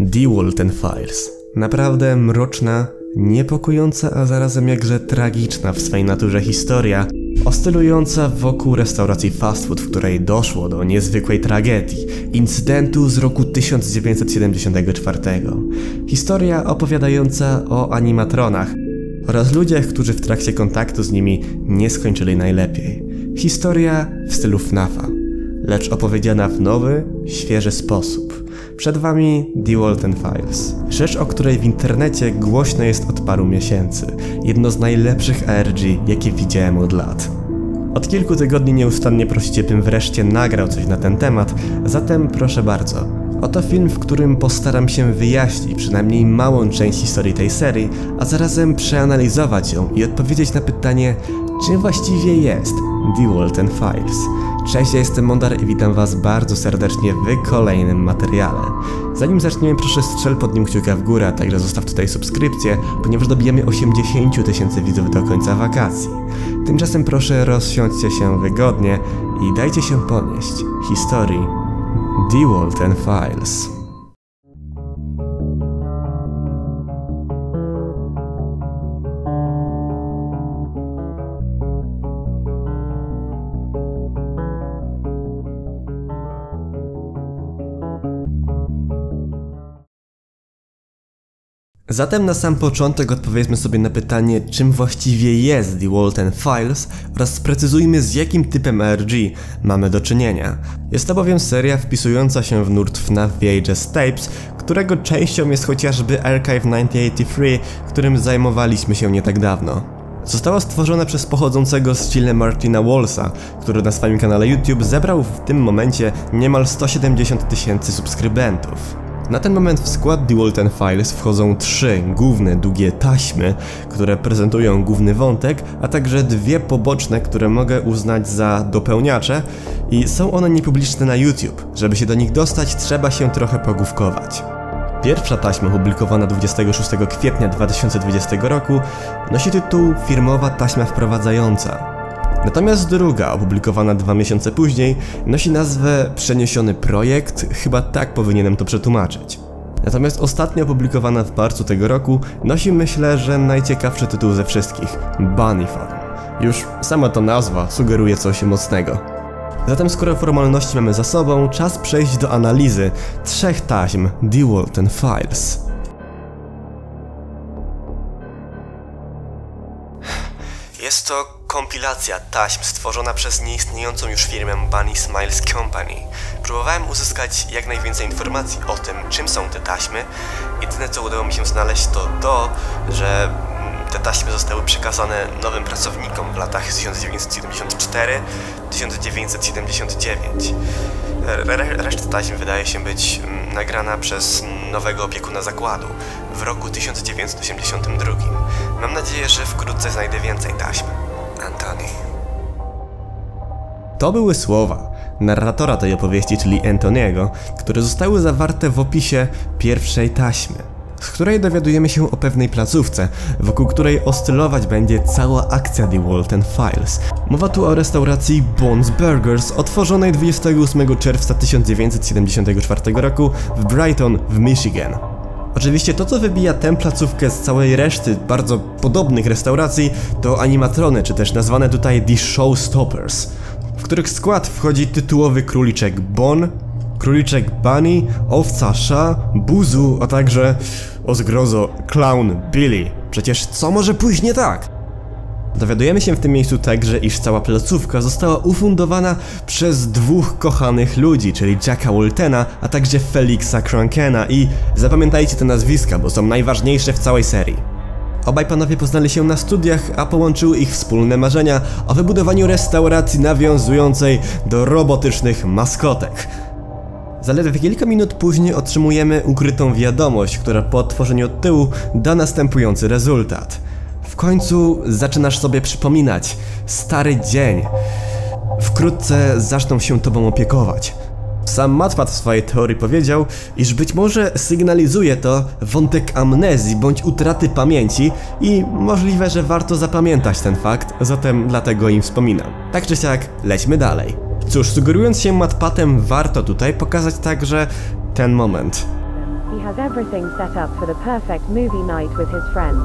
The Walton Files. Naprawdę mroczna, niepokojąca, a zarazem jakże tragiczna w swej naturze historia, oscylująca wokół restauracji fast food, w której doszło do niezwykłej tragedii, incydentu z roku 1974. Historia opowiadająca o animatronach oraz ludziach, którzy w trakcie kontaktu z nimi nie skończyli najlepiej. Historia w stylu FNAF-a, lecz opowiedziana w nowy, świeży sposób. Przed wami The Walton Files. Rzecz, o której w internecie głośno jest od paru miesięcy. Jedno z najlepszych ARG, jakie widziałem od lat. Od kilku tygodni nieustannie prosicie, bym wreszcie nagrał coś na ten temat, zatem proszę bardzo. Oto film, w którym postaram się wyjaśnić przynajmniej małą część historii tej serii, a zarazem przeanalizować ją i odpowiedzieć na pytanie, czym właściwie jest The Walton Files. Cześć, ja jestem Mondar i witam was bardzo serdecznie w kolejnym materiale. Zanim zaczniemy, proszę strzel pod nim kciuka w górę, a także zostaw tutaj subskrypcję, ponieważ dobijamy 80 000 widzów do końca wakacji. Tymczasem proszę rozsiądźcie się wygodnie i dajcie się ponieść historii The Walton Files. Zatem na sam początek odpowiedzmy sobie na pytanie, czym właściwie jest The Walton Files oraz sprecyzujmy, z jakim typem ARG mamy do czynienia. Jest to bowiem seria wpisująca się w nurt FNAF VHS Tapes, którego częścią jest chociażby Archive 1983, którym zajmowaliśmy się nie tak dawno. Została stworzona przez pochodzącego z Chile Martina Wallsa, który na swoim kanale YouTube zebrał w tym momencie niemal 170 000 subskrybentów. Na ten moment w skład The Walton Files wchodzą 3 główne, długie taśmy, które prezentują główny wątek, a także 2 poboczne, które mogę uznać za dopełniacze i są one niepubliczne na YouTube. Żeby się do nich dostać, trzeba się trochę pogłówkować. Pierwsza taśma, opublikowana 26 kwietnia 2020 roku, nosi tytuł Firmowa taśma wprowadzająca. Natomiast druga, opublikowana 2 miesiące później, nosi nazwę Przeniesiony projekt, chyba tak powinienem to przetłumaczyć. Natomiast ostatnia, opublikowana w marcu tego roku, nosi, myślę, że najciekawszy tytuł ze wszystkich – Bunny Farm. Już sama ta nazwa sugeruje coś mocnego. Zatem skoro formalności mamy za sobą, czas przejść do analizy 3 taśm The Walton Files. Jest to kompilacja taśm stworzona przez nieistniejącą już firmę Bunny Smiles Company. Próbowałem uzyskać jak najwięcej informacji o tym, czym są te taśmy. Jedyne, co udało mi się znaleźć, to to, że te taśmy zostały przekazane nowym pracownikom w latach 1974-1979. Reszta taśm wydaje się być nagrana przez nowego opiekuna zakładu w roku 1982. Mam nadzieję, że wkrótce znajdę więcej taśm. Anthony. To były słowa narratora tej opowieści, czyli Antoniego, które zostały zawarte w opisie pierwszej taśmy, z której dowiadujemy się o pewnej placówce, wokół której oscylować będzie cała akcja The Walton Files. Mowa tu o restauracji Bon's Burgers, otworzonej 28 czerwca 1974 roku w Brighton w Michigan. Oczywiście to, co wybija tę placówkę z całej reszty bardzo podobnych restauracji, to animatrony, czy też nazwane tutaj The Showstoppers, w których skład wchodzi tytułowy króliczek Bon, króliczek Bunny, owca Sha, Buzu, a także, o zgrozo, clown Billy. Przecież co może pójść nie tak? Dowiadujemy się w tym miejscu także, iż cała placówka została ufundowana przez 2 kochanych ludzi, czyli Jacka Waltona, a także Felixa Krankena i zapamiętajcie te nazwiska, bo są najważniejsze w całej serii. Obaj panowie poznali się na studiach, a połączyły ich wspólne marzenia o wybudowaniu restauracji nawiązującej do robotycznych maskotek. Zaledwie kilka minut później otrzymujemy ukrytą wiadomość, która po otworzeniu od tyłu da następujący rezultat. W końcu zaczynasz sobie przypominać stary dzień. Wkrótce zaczną się tobą opiekować. Sam Matpat w swojej teorii powiedział, iż być może sygnalizuje to wątek amnezji bądź utraty pamięci i możliwe, że warto zapamiętać ten fakt, zatem dlatego im wspominam. Tak czy siak, lećmy dalej. Cóż, sugerując się Matpatem, warto tutaj pokazać także ten moment. He has everything set up for the perfect movie night with his friends.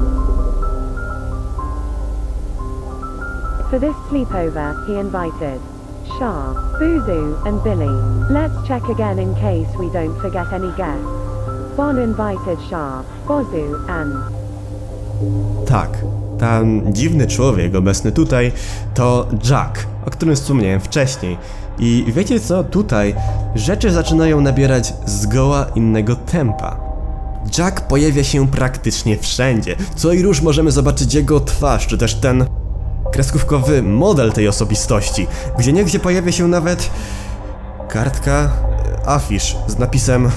For this sleepover, he invited Shah, Buzu, and Billy. Let's check again in case we don't forget any guests. Bon invited Shah, Bozu, and... Tak, ten dziwny człowiek obecny tutaj to Jack, o którym wspomniałem wcześniej. I wiecie co? Tutaj rzeczy zaczynają nabierać zgoła innego tempa. Jack pojawia się praktycznie wszędzie. Co i róż możemy zobaczyć jego twarz, czy też ten kreskówkowy model tej osobistości. Gdzieniegdzie pojawia się nawet kartka, afisz z napisem,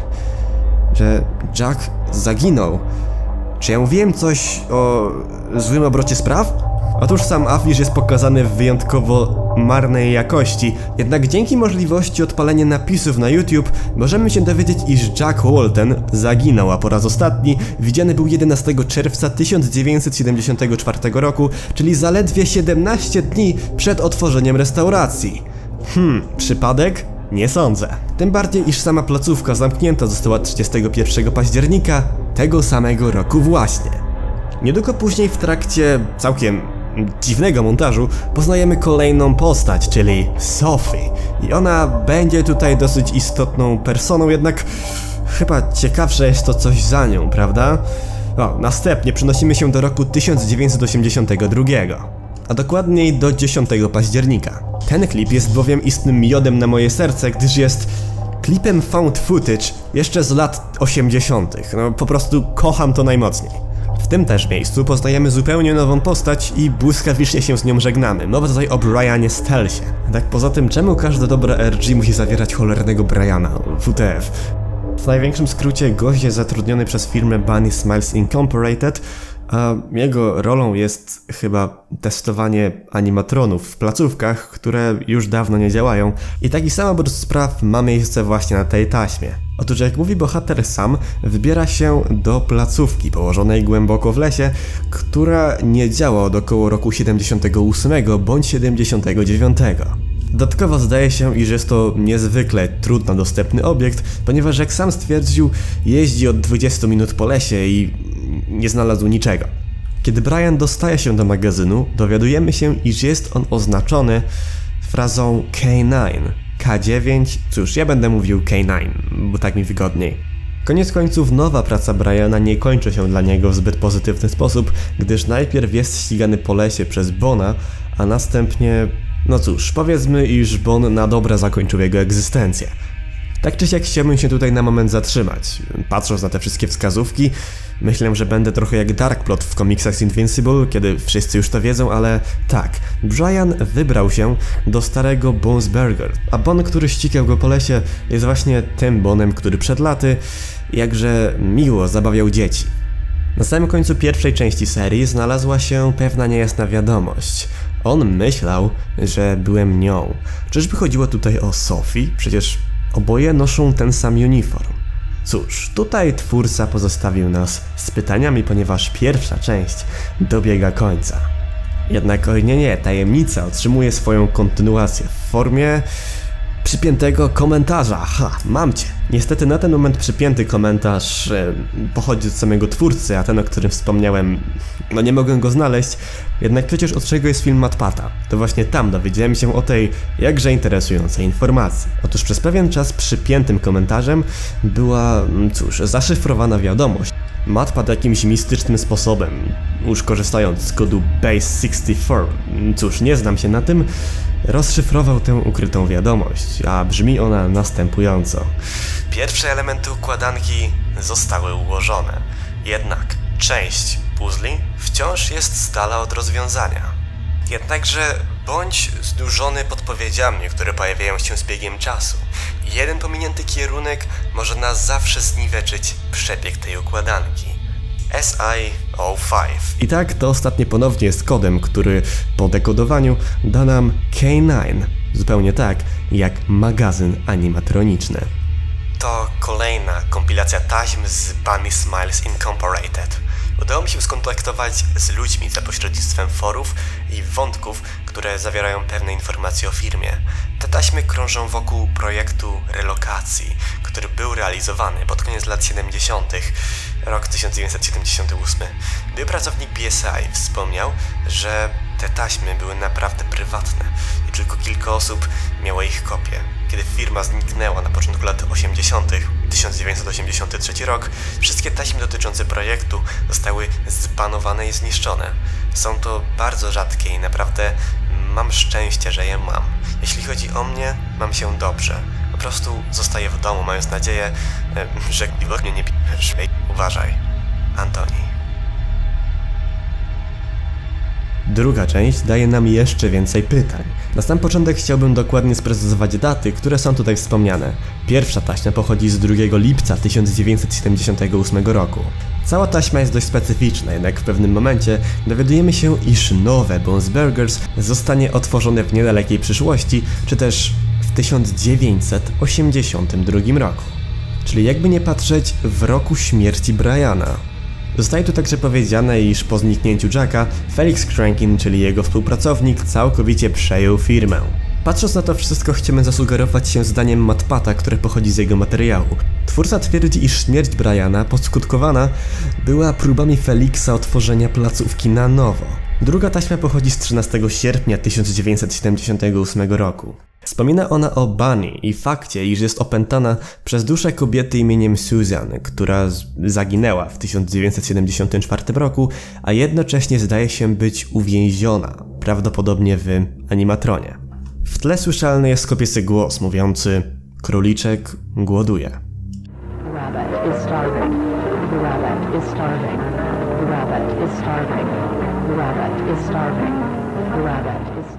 że Jack zaginął. Czy ja mówiłem coś o złym obrocie spraw? Otóż sam afisz jest pokazany w wyjątkowo marnej jakości, jednak dzięki możliwości odpalenia napisów na YouTube możemy się dowiedzieć, iż Jack Walton zaginął, a po raz ostatni widziany był 11 czerwca 1974 roku, czyli zaledwie 17 dni przed otworzeniem restauracji. Przypadek? Nie sądzę. Tym bardziej, iż sama placówka zamknięta została 31 października tego samego roku właśnie. Niedługo później w trakcie całkiem dziwnego montażu poznajemy kolejną postać, czyli Sophie. I ona będzie tutaj dosyć istotną personą, jednak chyba ciekawsze jest to coś za nią, prawda? Następnie przenosimy się do roku 1982, a dokładniej do 10 października. Ten klip jest bowiem istnym miodem na moje serce, gdyż jest klipem found footage jeszcze z lat 80. Po prostu kocham to najmocniej. W tym też miejscu poznajemy zupełnie nową postać i błyskawicznie się z nią żegnamy. Mowa tutaj o Brianie Stealthie. Tak poza tym, czemu każda dobra RG musi zawierać cholernego Briana? WTF. W największym skrócie gość jest zatrudniony przez firmę Bunny Smiles Incorporated, a jego rolą jest chyba testowanie animatronów w placówkach, które już dawno nie działają. I taki sam obrót spraw ma miejsce właśnie na tej taśmie. Otóż jak mówi bohater sam, wybiera się do placówki położonej głęboko w lesie, która nie działa od około roku 78 bądź 79. Dodatkowo zdaje się, iż jest to niezwykle trudno dostępny obiekt, ponieważ jak sam stwierdził, jeździ od 20 minut po lesie i nie znalazł niczego. Kiedy Brian dostaje się do magazynu, dowiadujemy się, iż jest on oznaczony frazą K9. K9, cóż, ja będę mówił K9, bo tak mi wygodniej. Koniec końców nowa praca Briana nie kończy się dla niego w zbyt pozytywny sposób, gdyż najpierw jest ścigany po lesie przez Bona, a następnie, no cóż, powiedzmy, iż Bon na dobre zakończył jego egzystencję. Tak czy siak chciałbym się tutaj na moment zatrzymać. Patrząc na te wszystkie wskazówki, myślę, że będę trochę jak Darkplot w komiksach Invincible, kiedy wszyscy już to wiedzą, ale tak, Brian wybrał się do starego Bonesberger, a Bon, który ścigał go po lesie, jest właśnie tym Bonem, który przed laty jakże miło zabawiał dzieci. Na samym końcu pierwszej części serii znalazła się pewna niejasna wiadomość. On myślał, że byłem nią. Czyżby chodziło tutaj o Sophie? Przecież oboje noszą ten sam uniform. Cóż, tutaj twórca pozostawił nas z pytaniami, ponieważ pierwsza część dobiega końca. Jednak oj nie, tajemnica otrzymuje swoją kontynuację w formie przypiętego komentarza. Mam cię. Niestety na ten moment przypięty komentarz pochodzi od samego twórcy, a ten, o którym wspomniałem, no nie mogę go znaleźć, jednak przecież od czego jest film MatPata. To właśnie tam dowiedziałem się o tej jakże interesującej informacji. Otóż przez pewien czas przypiętym komentarzem była, cóż, zaszyfrowana wiadomość. MatPat jakimś mistycznym sposobem, już korzystając z kodu Base64, cóż, nie znam się na tym, rozszyfrował tę ukrytą wiadomość, a brzmi ona następująco. Pierwsze elementy układanki zostały ułożone, jednak część puzli wciąż jest z dala od rozwiązania. Jednakże bądź znużony podpowiedziami, które pojawiają się z biegiem czasu. Jeden pominięty kierunek może na zawsze zniweczyć przebieg tej układanki. SI-05. I tak to ostatnie ponownie jest kodem, który po dekodowaniu da nam K9, zupełnie tak jak magazyn animatroniczny. To kolejna kompilacja taśm z Bunny Smiles Incorporated. Udało mi się skontaktować z ludźmi za pośrednictwem forów i wątków, które zawierają pewne informacje o firmie. Te taśmy krążą wokół projektu relokacji, który był realizowany pod koniec lat 70., rok 1978. Gdy pracownik BSI wspomniał, że te taśmy były naprawdę prywatne i tylko kilka osób miało ich kopię. Kiedy firma zniknęła na początku lat 80., 1983 rok, wszystkie taśmy dotyczące projektu zostały zbanowane i zniszczone. Są to bardzo rzadkie i naprawdę mam szczęście, że je mam. Jeśli chodzi o mnie, mam się dobrze. Po prostu zostaję w domu, mając nadzieję, że mnie nie bierzesz. Uważaj. Antoni. Druga część daje nam jeszcze więcej pytań. Na sam początek chciałbym dokładnie sprecyzować daty, które są tutaj wspomniane. Pierwsza taśma pochodzi z 2 lipca 1978 roku. Cała taśma jest dość specyficzna, jednak w pewnym momencie dowiadujemy się, iż nowe Bones Burgers zostanie otworzone w niedalekiej przyszłości, czy też w 1982 roku. Czyli jakby nie patrzeć, w roku śmierci Briana. Zostaje tu także powiedziane, iż po zniknięciu Jacka, Felix Crankin, czyli jego współpracownik, całkowicie przejął firmę. Patrząc na to wszystko, chcemy zasugerować się zdaniem Matt Patta, które pochodzi z jego materiału. Twórca twierdzi, iż śmierć Briana, podskutkowana, była próbami Felixa otworzenia placówki na nowo. Druga taśma pochodzi z 13 sierpnia 1978 roku. Wspomina ona o Bunny i fakcie, iż jest opętana przez duszę kobiety imieniem Susan, która zaginęła w 1974 roku, a jednocześnie zdaje się być uwięziona, prawdopodobnie w animatronie. W tle słyszalny jest kobiecy głos mówiący: króliczek głoduje. The rabbit is starving. The rabbit is starving. The rabbit is starving. The rabbit is starving. The rabbit is starving.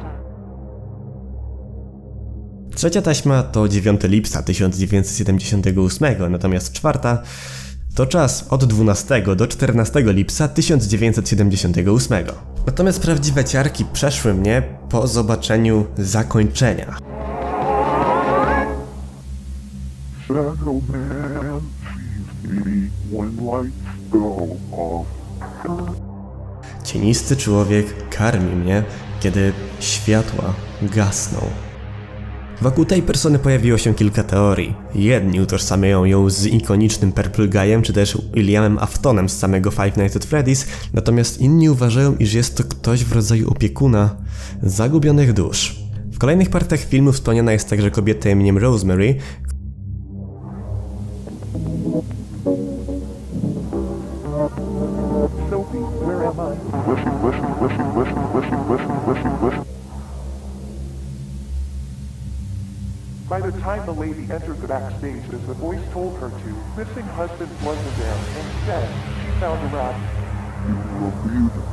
Trzecia taśma to 9 lipca 1978, natomiast czwarta to czas od 12 do 14 lipca 1978. Natomiast prawdziwe ciarki przeszły mnie po zobaczeniu zakończenia. Shadow Man sees me when lights go off. Cienisty człowiek karmi mnie, kiedy światła gasną. Wokół tej persony pojawiło się kilka teorii. Jedni utożsamiają ją z ikonicznym Purple Guyem, czy też Williamem Aftonem z samego Five Nights at Freddy's, natomiast inni uważają, iż jest to ktoś w rodzaju opiekuna zagubionych dusz. W kolejnych partach filmu wspomniana jest także kobieta imieniem Rosemary, Sophie, where am I? Listen. By the time the lady entered the backstage, as the voice told her to, missing husband wasn't there. Instead, she found a rabbit. You were beautiful.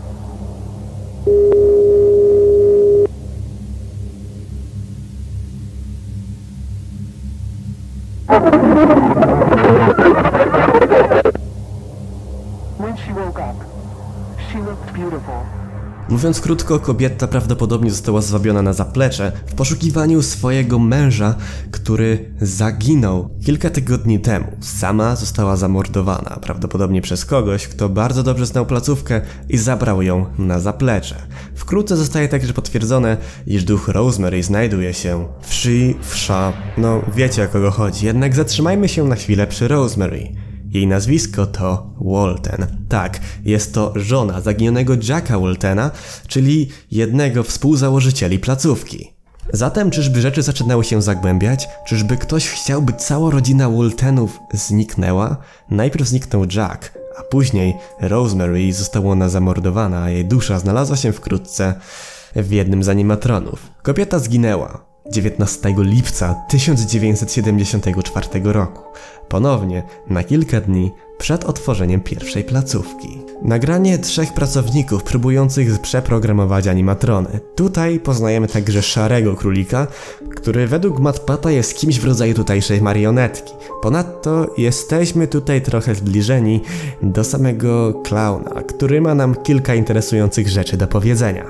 When she woke up, she looked beautiful. Mówiąc krótko, kobieta prawdopodobnie została zwabiona na zaplecze w poszukiwaniu swojego męża, który zaginął kilka tygodni temu. Sama została zamordowana, prawdopodobnie przez kogoś, kto bardzo dobrze znał placówkę i zabrał ją na zaplecze. Wkrótce zostaje także potwierdzone, iż duch Rosemary znajduje się no wiecie o kogo chodzi, jednak zatrzymajmy się na chwilę przy Rosemary. Jej nazwisko to Walton. Tak, jest to żona zaginionego Jacka Waltona, czyli jednego współzałożycieli placówki. Zatem czyżby rzeczy zaczynały się zagłębiać? Czyżby ktoś chciał, by cała rodzina Waltonów zniknęła? Najpierw zniknął Jack, a później Rosemary, została ona zamordowana, a jej dusza znalazła się wkrótce w jednym z animatronów. Kobieta zginęła 19 lipca 1974 roku. Ponownie na kilka dni przed otworzeniem pierwszej placówki. Nagranie 3 pracowników próbujących przeprogramować animatrony. Tutaj poznajemy także Szarego Królika, który według Matt Patta jest kimś w rodzaju tutejszej marionetki. Ponadto jesteśmy tutaj trochę zbliżeni do samego klauna, który ma nam kilka interesujących rzeczy do powiedzenia.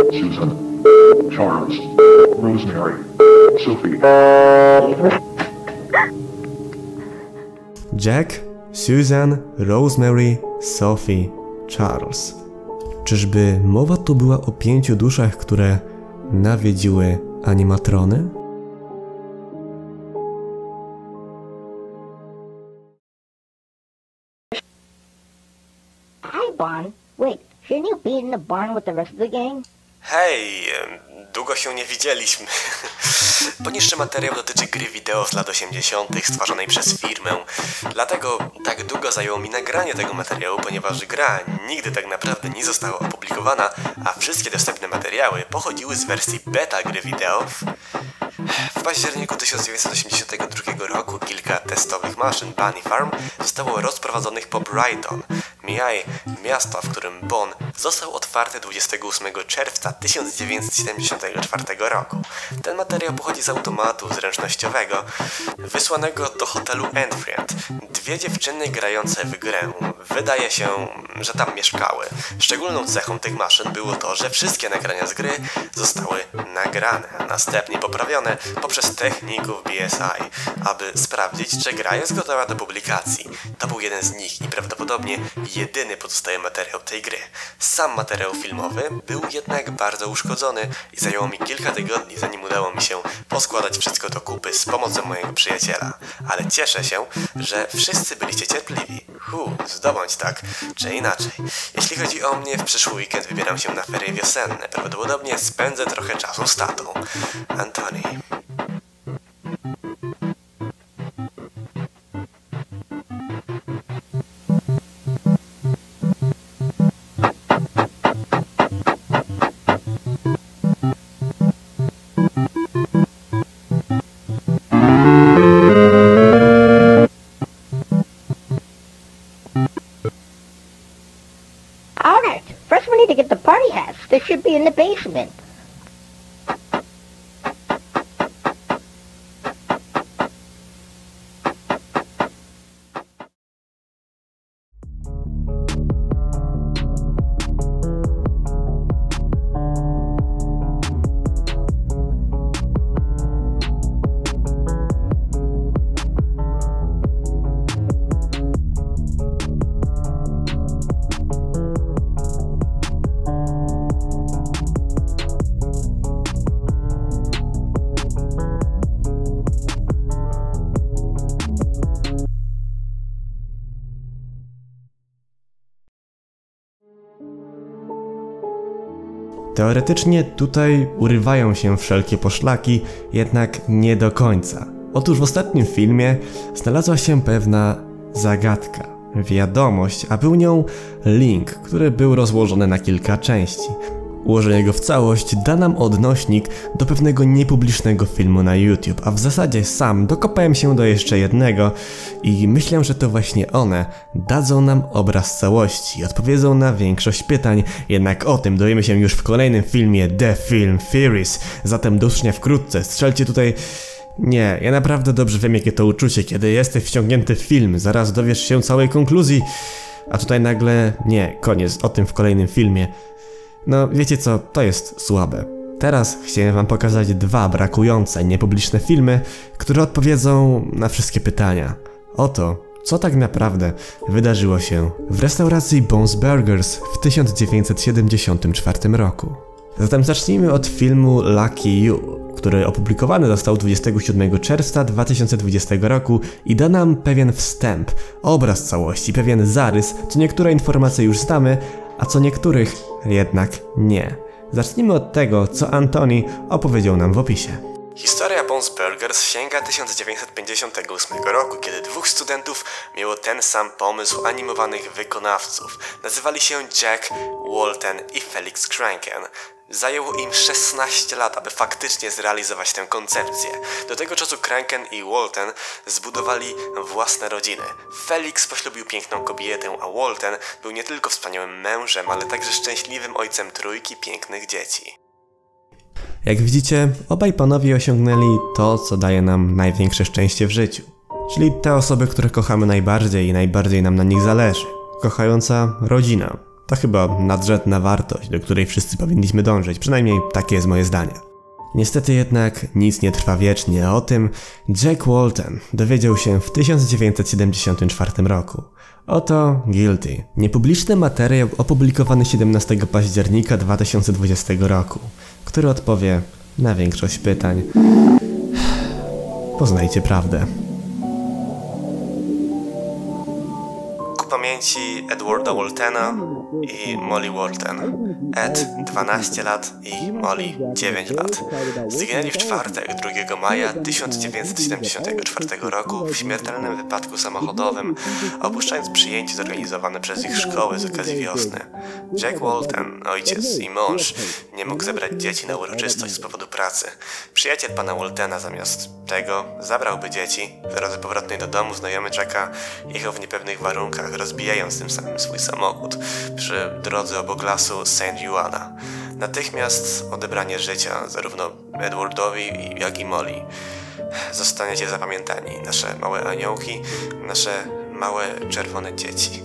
Susan, Charles, Rosemary, Sophie. Jack, Susan, Rosemary, Sophie, Charles. Czyżby mowa tu była o 5 duszach, które nawiedziły animatrony? Hi, Bon. Wait, shouldn't you be in the barn with the rest of the gang? Hej, długo się nie widzieliśmy. Poniższy materiał dotyczy gry wideo z lat 80. stworzonej przez firmę. Dlatego tak długo zajęło mi nagranie tego materiału, ponieważ gra nigdy tak naprawdę nie została opublikowana, a wszystkie dostępne materiały pochodziły z wersji beta gry wideo. W październiku 1982 roku kilka testowych maszyn Bunny Farm zostało rozprowadzonych po Brighton, miasto, w którym Bon został otwarty 28 czerwca 1974 roku. Ten materiał pochodzi z automatu zręcznościowego wysłanego do hotelu Enfield. 2 dziewczyny grające w grę wydaje się, że tam mieszkały. Szczególną cechą tych maszyn było to, że wszystkie nagrania z gry zostały nagrane, a następnie poprawione poprzez techników BSI, aby sprawdzić, czy gra jest gotowa do publikacji. To był jeden z nich i prawdopodobnie jedyny pozostały materiał tej gry. Sam materiał filmowy był jednak bardzo uszkodzony i zajęło mi kilka tygodni, zanim udało mi się poskładać wszystko do kupy z pomocą mojego przyjaciela. Ale cieszę się, że wszyscy byliście cierpliwi. Zdobądź tak, czy inaczej. Jeśli chodzi o mnie, w przyszły weekend wybieram się na ferie wiosenne. Prawdopodobnie spędzę trochę czasu z tatą. Antoni. Alright, first we need to get the party hats. They should be in the basement. Teoretycznie tutaj urywają się wszelkie poszlaki, jednak nie do końca. Otóż w ostatnim filmie znalazła się pewna zagadka, wiadomość, a był nią link, który był rozłożony na kilka części. Ułożenie go w całość da nam odnośnik do pewnego niepublicznego filmu na YouTube, a w zasadzie sam dokopałem się do jeszcze jednego i myślę, że to właśnie one dadzą nam obraz całości, odpowiedzą na większość pytań, jednak o tym dowiemy się już w kolejnym filmie The Film Theories, zatem do usłyszenia wkrótce, strzelcie tutaj... Nie, ja naprawdę dobrze wiem, jakie to uczucie, kiedy jesteś wciągnięty w film, zaraz dowiesz się całej konkluzji, a tutaj nagle... Nie, koniec, o tym w kolejnym filmie. No, wiecie co, to jest słabe. Teraz chciałem wam pokazać 2 brakujące, niepubliczne filmy, które odpowiedzą na wszystkie pytania. Oto, co tak naprawdę wydarzyło się w restauracji Bon's Burgers w 1974 roku. Zatem zacznijmy od filmu Lucky You, który opublikowany został 27 czerwca 2020 roku i da nam pewien wstęp, obraz całości, pewien zarys, co niektóre informacje już znamy, a co niektórych jednak nie. Zacznijmy od tego, co Antoni opowiedział nam w opisie. Historia Bon's Burgers sięga 1958 roku, kiedy 2 studentów miało ten sam pomysł animowanych wykonawców. Nazywali się Jack Walton i Felix Kranken. Zajęło im 16 lat, aby faktycznie zrealizować tę koncepcję. Do tego czasu Kranken i Walton zbudowali własne rodziny. Felix poślubił piękną kobietę, a Walton był nie tylko wspaniałym mężem, ale także szczęśliwym ojcem 3 pięknych dzieci. Jak widzicie, obaj panowie osiągnęli to, co daje nam największe szczęście w życiu. Czyli te osoby, które kochamy najbardziej i najbardziej nam na nich zależy. Kochająca rodzina. To chyba nadrzędna wartość, do której wszyscy powinniśmy dążyć, przynajmniej takie jest moje zdanie. Niestety jednak nic nie trwa wiecznie, a o tym Jack Walton dowiedział się w 1974 roku. Oto Guilty. Niepubliczny materiał opublikowany 17 października 2020 roku, który odpowie na większość pytań. Poznajcie prawdę. Ku pamięci Edwarda Waltona i Molly Walton. Ed 12 lat i Molly 9 lat. Zginęli w czwartek 2 maja 1974 roku w śmiertelnym wypadku samochodowym, opuszczając przyjęcie zorganizowane przez ich szkoły z okazji wiosny. Jack Walton, ojciec i mąż, nie mógł zebrać dzieci na uroczystość z powodu pracy. Przyjaciel pana Waltona zamiast tego zabrałby dzieci. W drodze powrotnej do domu znajomy Jacka jechał w niepewnych warunkach, rozbijając tym samym swój samochód przy drodze obok lasu St. Joanna. Natychmiast odebranie życia zarówno Edwardowi, jak i Molly. Zostaniecie zapamiętani, nasze małe aniołki, nasze małe czerwone dzieci.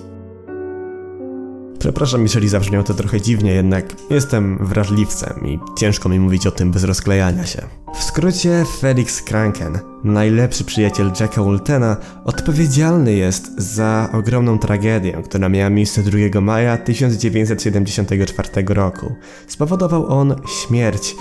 Przepraszam, jeżeli zabrzmiało to trochę dziwnie, jednak jestem wrażliwcem i ciężko mi mówić o tym bez rozklejania się. W skrócie, Felix Kranken, najlepszy przyjaciel Jacka Waltona, odpowiedzialny jest za ogromną tragedię, która miała miejsce 2 maja 1974 roku. Spowodował on śmierć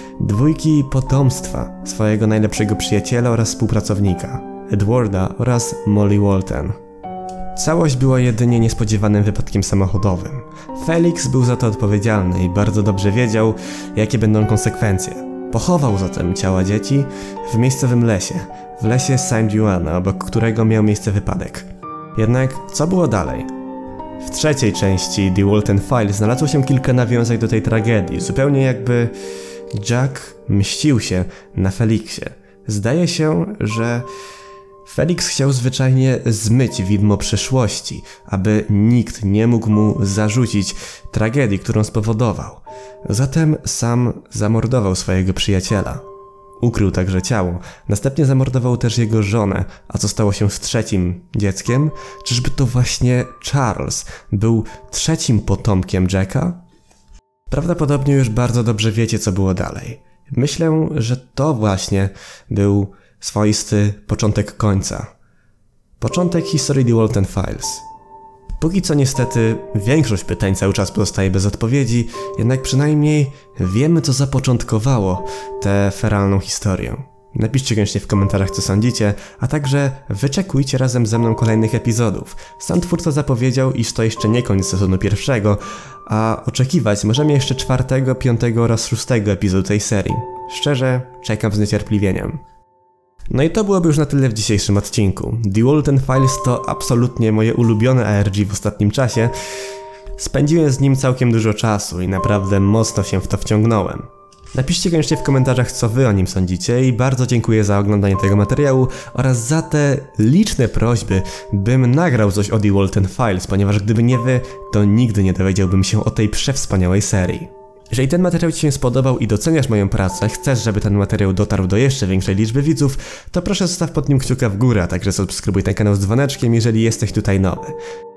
dwójki potomstwa swojego najlepszego przyjaciela oraz współpracownika, Edwarda oraz Molly Walton. Całość była jedynie niespodziewanym wypadkiem samochodowym. Felix był za to odpowiedzialny i bardzo dobrze wiedział, jakie będą konsekwencje. Pochował zatem ciała dzieci w miejscowym lesie, w lesie St. Joanna, obok którego miał miejsce wypadek. Jednak co było dalej? W trzeciej części The Walton Files znalazło się kilka nawiązań do tej tragedii, zupełnie jakby Jack mścił się na Felixie. Zdaje się, że Felix chciał zwyczajnie zmyć widmo przeszłości, aby nikt nie mógł mu zarzucić tragedii, którą spowodował. Zatem sam zamordował swojego przyjaciela. Ukrył także ciało, następnie zamordował też jego żonę, a co stało się z trzecim dzieckiem? Czyżby to właśnie Charles był trzecim potomkiem Jacka? Prawdopodobnie już bardzo dobrze wiecie, co było dalej. Myślę, że to właśnie był swoisty początek końca. Początek historii The Walton Files. Póki co niestety większość pytań cały czas pozostaje bez odpowiedzi, jednak przynajmniej wiemy, co zapoczątkowało tę feralną historię. Napiszcie koniecznie w komentarzach, co sądzicie, a także wyczekujcie razem ze mną kolejnych epizodów. Sam twórca zapowiedział, iż to jeszcze nie koniec sezonu pierwszego, a oczekiwać możemy jeszcze 4., 5. oraz 6. epizodu tej serii. Szczerze, czekam z niecierpliwieniem. No i to byłoby już na tyle w dzisiejszym odcinku. The Walton Files to absolutnie moje ulubione ARG w ostatnim czasie. Spędziłem z nim całkiem dużo czasu i naprawdę mocno się w to wciągnąłem. Napiszcie koniecznie w komentarzach, co wy o nim sądzicie i bardzo dziękuję za oglądanie tego materiału oraz za te liczne prośby, bym nagrał coś o The Walton Files, ponieważ gdyby nie wy, to nigdy nie dowiedziałbym się o tej przewspaniałej serii. Jeżeli ten materiał ci się spodobał i doceniasz moją pracę, chcesz, żeby ten materiał dotarł do jeszcze większej liczby widzów, to proszę zostaw pod nim kciuka w górę, a także subskrybuj ten kanał z dzwoneczkiem, jeżeli jesteś tutaj nowy.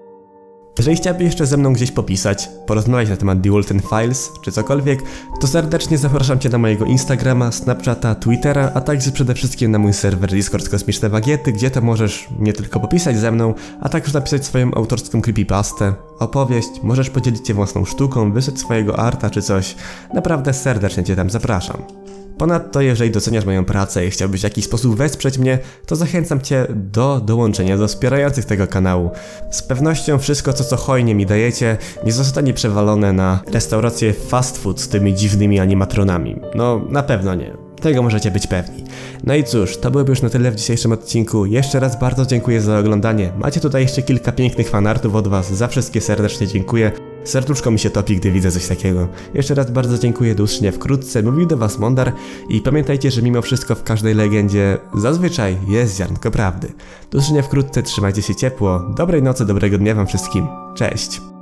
Jeżeli chciałbyś jeszcze ze mną gdzieś popisać, porozmawiać na temat The Walton Files, czy cokolwiek, to serdecznie zapraszam cię na mojego Instagrama, Snapchata, Twittera, a także przede wszystkim na mój serwer Discord Kosmiczne Bagiety, gdzie to możesz nie tylko popisać ze mną, a także napisać swoją autorską creepypastę, opowieść, możesz podzielić się własną sztuką, wysłać swojego arta czy coś. Naprawdę serdecznie cię tam zapraszam. Ponadto, jeżeli doceniasz moją pracę i chciałbyś w jakiś sposób wesprzeć mnie, to zachęcam cię do dołączenia do wspierających tego kanału. Z pewnością wszystko, co hojnie mi dajecie, nie zostanie przewalone na restaurację fast food z tymi dziwnymi animatronami. No, na pewno nie. Tego możecie być pewni. No i cóż, to byłoby już na tyle w dzisiejszym odcinku. Jeszcze raz bardzo dziękuję za oglądanie. Macie tutaj jeszcze kilka pięknych fanartów od was. Za wszystkie serdecznie dziękuję. Serduszko mi się topi, gdy widzę coś takiego. Jeszcze raz bardzo dziękuję, do usłyszenia wkrótce. Mówił do was Mondar i pamiętajcie, że mimo wszystko w każdej legendzie zazwyczaj jest ziarnko prawdy. Do usłyszenia wkrótce, trzymajcie się ciepło. Dobrej nocy, dobrego dnia wam wszystkim. Cześć!